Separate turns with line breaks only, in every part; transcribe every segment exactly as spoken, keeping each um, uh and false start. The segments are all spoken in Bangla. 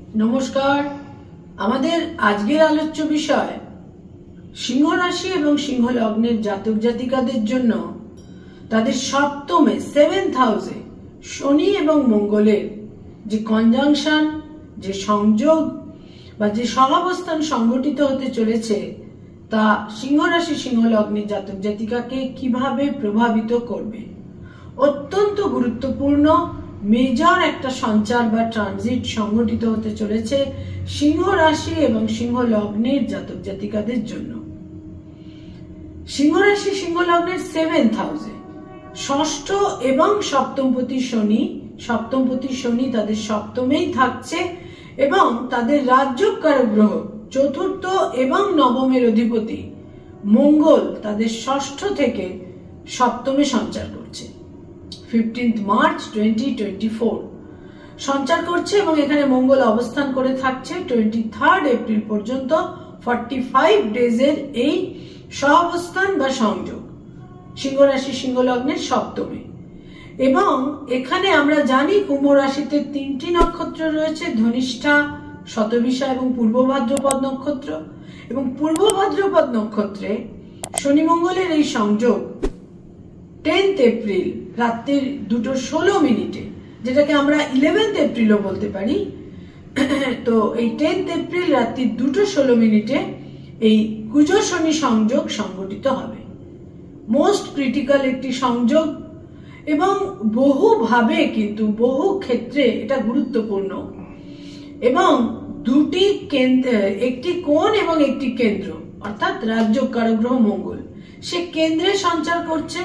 নমস্কার। আমাদের আজকের আলোচ্য বিষয় সিংহ রাশি এবং সিংহ লগ্নের জাতক জাতিকাদের জন্য তাদের সপ্তমে সেভেন্থ হাউসে শনি এবং মঙ্গলের যে কনজাংশন, যে সংযোগ বা যে সহাবস্থান সংগঠিত হতে চলেছে তা সিংহ রাশি সিংহ লগ্নের জাতক জাতিকাকে কিভাবে প্রভাবিত করবে। অত্যন্ত গুরুত্বপূর্ণ মেজর একটা সঞ্চার বা ট্রানজিট সংগঠিত হতে চলেছে সিংহ রাশি এবং সিংহ লগ্নের জাতক জাতিকাদের জন্য। সিংহ রাশি সিংহ লগ্নের সেভেন্থ হাউসে ষষ্ঠ এবং সপ্তমপতি শনি, সপ্তমপতি শনি তাদের সপ্তমেই থাকছে এবং তাদের রাজ্যকারক গ্রহ চতুর্থ এবং নবমের অধিপতি মঙ্গল তাদের ষষ্ঠ থেকে সপ্তমে সঞ্চার করছে। Fifteenth March twenty twenty four সঞ্চার করছে এবং এখানে মঙ্গল অবস্থান করে থাকছে টোয়েন্টি থার্ড এপ্রিল পর্যন্ত। ফর্টি ফাইভ ডেজের এই সহাবস্থান বা সংযোগ সিংহ রাশি সিংহ লগ্নের সপ্তমে। এবং এখানে আমরা জানি কুম্ভ রাশিতে তিনটি নক্ষত্র রয়েছে, ধনিষ্ঠা, শতবিশা এবং পূর্ব ভাদ্রপদ নক্ষত্র। এবং পূর্ব ভাদ্রপদ নক্ষত্রে শনি মঙ্গলের এই সংযোগ টেন্থ এপ্রিল রাত্রির দুটো ষোলো মিনিটে, যেটাকে আমরা ইলেভেন্থ এপ্রিলও বলতে পারি। তো এই টেন্থ এপ্রিল রাত্রি দুটো ষোলো মিনিটে এই কুজ শনি সংযোগ সংগঠিত হবে। মোস্ট ক্রিটিক্যাল একটি সংযোগ এবং বহুভাবে কিন্তু বহু ক্ষেত্রে এটা গুরুত্বপূর্ণ। এবং দুটি কেন্দ্র, একটি কোণ এবং একটি কেন্দ্র, অর্থাৎ রাজ্যকারক গ্রহ মঙ্গল সে কেন্দ্রে সঞ্চার করছে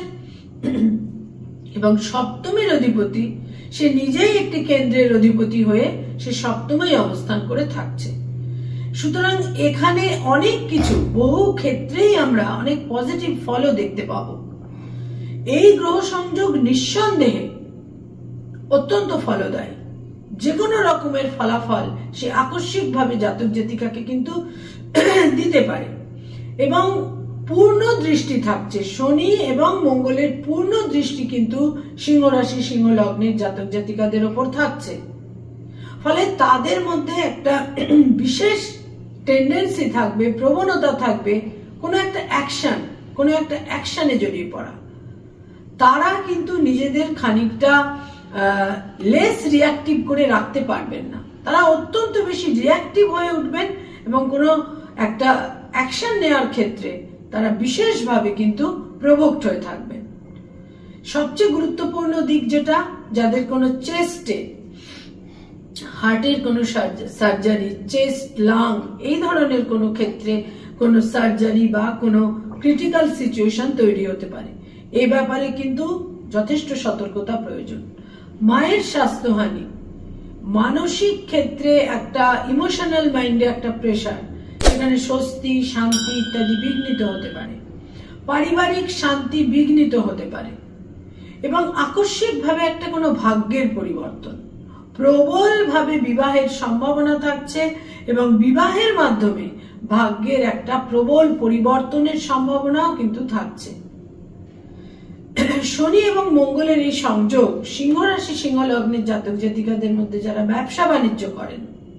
এবং সপ্তমের অধিপতি সে নিজেই একটি কেন্দ্রের অধিপতি হয়ে সে সপ্তমেই অবস্থান করে থাকছে। সুতরাং এখানে অনেক কিছু, বহু ক্ষেত্রেই আমরা অনেক পজিটিভ ফলও দেখতে পাব। এই গ্রহ সংযোগ নিঃসন্দেহে অত্যন্ত ফলদায়ী। যে কোনো রকমের ফলাফল সে আকস্মিকভাবে জাতক জাতিকাকে কিন্তু দিতে পারে। এবং পূর্ণ দৃষ্টি থাকছে শনি এবং মঙ্গলের পূর্ণ দৃষ্টি কিন্তু সিংহ রাশি সিংহ লগ্নের জাতক জাতিকাদের ওপর থাকছে। ফলে তাদের মধ্যে একটা বিশেষ টেন্ডেন্সি থাকবে, প্রবণতা থাকবে কোনো একটা অ্যাকশন, কোনো একটা অ্যাকশনে জড়িয়ে পড়া। তারা কিন্তু নিজেদের খানিকটা লেস রিয়াক্টিভ করে রাখতে পারবেন না, তারা অত্যন্ত বেশি রিয়াক্টিভ হয়ে উঠবেন এবং কোনো একটা অ্যাকশন নেওয়ার ক্ষেত্রে তারা বিশেষভাবে কিন্তু প্রভোক্ট হয়ে থাকবেন। সবচেয়ে গুরুত্বপূর্ণ দিক যেটা, যাদের কোনো চেস্টে হার্টের কোনো সার্জারি, চেস্ট, লাং এই ধরনের কোনো ক্ষেত্রে কোনো সার্জারি বা কোনো ক্রিটিক্যাল সিচুয়েশন তৈরি হতে পারে, এই ব্যাপারে কিন্তু যথেষ্ট সতর্কতা প্রয়োজন। মায়ের স্বাস্থ্যহানি, মানসিক ক্ষেত্রে একটা ইমোশনাল মাইন্ডে একটা প্রেশার, সেখানে স্বস্তি, শান্তি ইত্যাদি বিঘ্নিত হতে পারে। পারিবারিক শান্তি বিঘ্নিত হতে পারে এবং আকস্মিকভাবে একটা কোনো ভাগ্যের পরিবর্তন, প্রবলভাবে বিবাহের সম্ভাবনা থাকছে এবং বিবাহের মাধ্যমে ভাগ্যের একটা প্রবল পরিবর্তনের সম্ভাবনাও কিন্তু থাকছে। শনি এবং মঙ্গলের এই সংযোগ সিংহ রাশি সিংহ লগ্নের জাতক জাতিকাদের মধ্যে যারা ব্যবসা বাণিজ্য করেন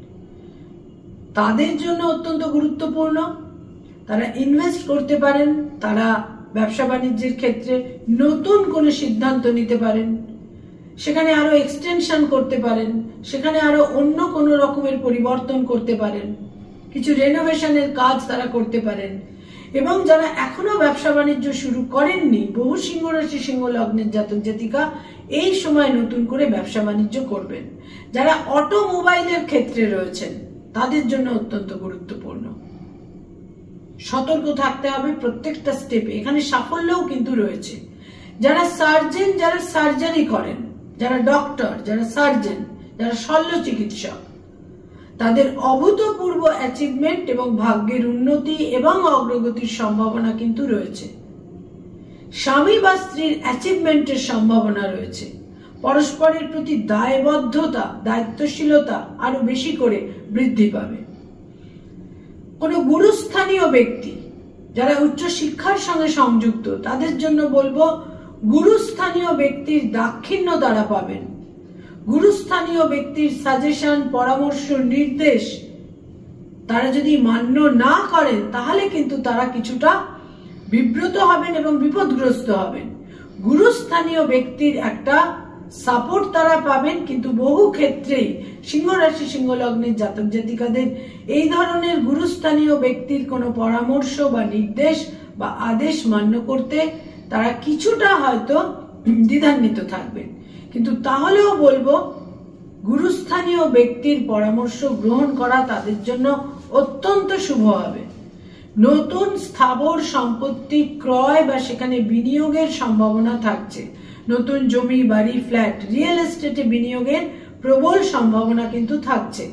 তাদের জন্য অত্যন্ত গুরুত্বপূর্ণ। তারা ইনভেস্ট করতে পারেন, তারা ব্যবসা বাণিজ্যের ক্ষেত্রে নতুন কোনো সিদ্ধান্ত নিতে পারেন, সেখানে আরো এক্সটেনশন করতে পারেন, সেখানে আরো অন্য কোনো রকমের পরিবর্তন করতে পারেন, কিছু রেনোভেশনের কাজ তারা করতে পারেন। এবং যারা এখনো ব্যবসা বাণিজ্য শুরু করেননি, বহু সিংহ রাশি সিংহ লগ্নের জাতক জাতিকা এই সময় নতুন করে ব্যবসা বাণিজ্য করবেন। যারা অটোমোবাইলের ক্ষেত্রে রয়েছেন তাদের জন্য অত্যন্ত গুরুত্বপূর্ণ। সতর্ক থাকতে হবে প্রত্যেকটা স্টেপে, এখানে সাফল্যও কিন্তু রয়েছে। যারা সার্জন, যারা সার্জারি করেন, যারা ডক্টর, যারা সার্জন, যারা শল্য চিকিৎসক, তাদের অভূতপূর্ব অ্যাচিভমেন্ট এবং ভাগ্যের উন্নতি এবং অগ্রগতির সম্ভাবনা কিন্তু রয়েছে। স্বামী বা স্ত্রীর অ্যাচিভমেন্টের সম্ভাবনা রয়েছে। পরস্পরের প্রতি দায়বদ্ধতা, দায়িত্বশীলতা আরো বেশি করে বৃদ্ধি পাবে। কোনো গুরুস্থানীয় ব্যক্তি যারা উচ্চ শিক্ষার সঙ্গে সংযুক্ত তাদের জন্য বলবো গুরুস্থানীয় ব্যক্তির দাক্ষিণ্য তারা পাবেন। গুরুস্থানীয় ব্যক্তির সাজেশন, পরামর্শ, নির্দেশ তারা যদি মান্য না করেন তাহলে কিন্তু তারা কিছুটা বিব্রত হবেন এবং বিপদগ্রস্ত হবেন। গুরুস্থানীয় ব্যক্তির একটা সাপোর্ট তারা পাবেন, কিন্তু বহু ক্ষেত্রেই সিংহ রাশি সিংহ লগ্নের জাতক জাতিকাদের এই ধরনের গুরুস্থানীয় ব্যক্তির কোনো পরামর্শ বা নির্দেশ বা আদেশ মান্য করতে তারা কিছুটা হয়তো দ্বিধান্বিত থাকবেন। কিন্তু তাহলেও বলবো গুরুস্থানীয় ব্যক্তির পরামর্শ গ্রহণ করা তাদের জন্য অত্যন্ত শুভ হবে। নতুন স্থাবর সম্পত্তি ক্রয় বা সেখানে বিনিয়োগের সম্ভাবনা থাকছে। নতুন জমি, বাড়ি, ফ্ল্যাট, রিয়েল এস্টেটে বিনিয়োগের প্রবল সম্ভাবনা কিন্তু থাকছে।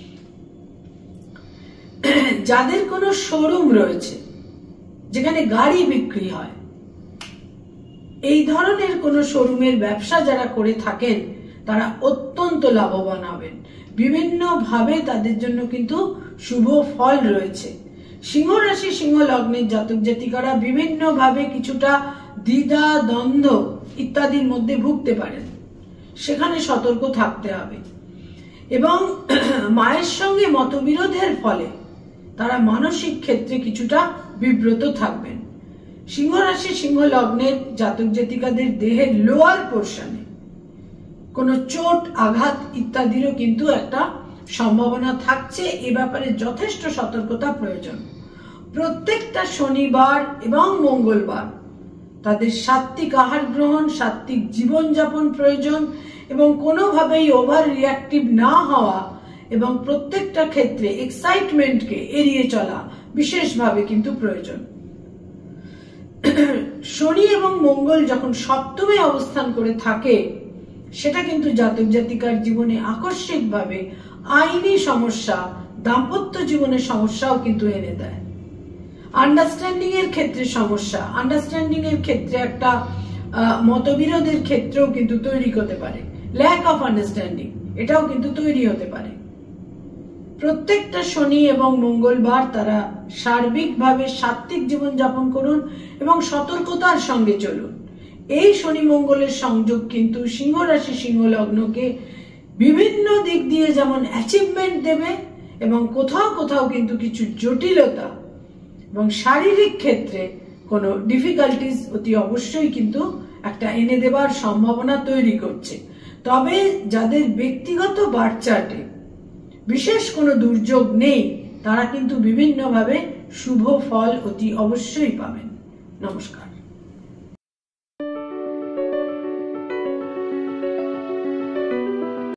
যাদের কোনো শোরুম রয়েছে যেখানে গাড়ি বিক্রি হয়, এই ধরনের কোনো শোরুমের ব্যবসা যারা করে থাকেন তারা অত্যন্ত লাভবান হবেন। বিভিন্ন ভাবে তাদের জন্য কিন্তু শুভ ফল রয়েছে। সিংহ রাশি সিংহ লগ্নের জাতক জাতিকারা বিভিন্ন ভাবে কিছুটা দ্বিধা, দ্বন্দ্ব ইত্যাদির মধ্যে ভুগতে পারেন, সেখানে সতর্ক থাকতে হবে। এবং মায়ের সঙ্গে মতবিরোধের ফলে তারা মানসিক ক্ষেত্রে কিছুটা বিব্রত থাকবেন। সিংহ রাশি সিংহ লগ্নের জাতক জাতিকাদের দেহের লোয়ার পোর্শনে কোনো চোট, আঘাত ইত্যাদিরও কিন্তু একটা সম্ভাবনা থাকছে। এ ব্যাপারে যথেষ্ট সতর্কতা প্রয়োজন। প্রত্যেকটা শনিবার এবং মঙ্গলবার তাদের সাত্বিক আহার গ্রহণ, সাত্বিক জীবনযাপন প্রয়োজন এবং কোনোভাবেই ওভার রিয়াক্টিভ না হওয়া এবং প্রত্যেকটা ক্ষেত্রে এক্সাইটমেন্টকে এড়িয়ে চলা বিশেষভাবে কিন্তু প্রয়োজন। শনি এবং মঙ্গল যখন সপ্তমে অবস্থান করে থাকে সেটা কিন্তু জাতক জাতিকার জীবনে আকস্মিকভাবে আইনি সমস্যা, দাম্পত্য জীবনের সমস্যাও কিন্তু এনে দেয়। আন্ডারস্ট্যান্ডিং এর ক্ষেত্রে সমস্যা, আন্ডারস্ট্যান্ডিং এর ক্ষেত্রে একটা মতবিরোধের ক্ষেত্রেও কিন্তু তৈরি হতে পারে। ল্যাক অফ আন্ডারস্ট্যান্ডিং এটাও কিন্তু তৈরি হতে পারে। প্রত্যেকটা শনি এবং মঙ্গলবার তারা সার্বিকভাবে সাত্বিক জীবন যাপন করুন এবং সতর্কতার সঙ্গে চলুন। এই শনি মঙ্গলের সংযোগ কিন্তু সিংহ রাশি সিংহ লগ্নকে বিভিন্ন দিক দিয়ে যেমন অ্যাচিভমেন্ট দেবে এবং কোথাও কোথাও কিন্তু কিছু জটিলতা এবং শারীরিক ক্ষেত্রে কোনো ডিফিকাল্টিস অতি অবশ্যই কিন্তু একটা এনে দেবার সম্ভাবনা তৈরি করছে। তবে যাদের ব্যক্তিগত বার্থ চার্টে বিশেষ কোনো দুর্যোগ নেই তারা কিন্তু বিভিন্নভাবে শুভ ফল অতি অবশ্যই পাবেন। নমস্কার।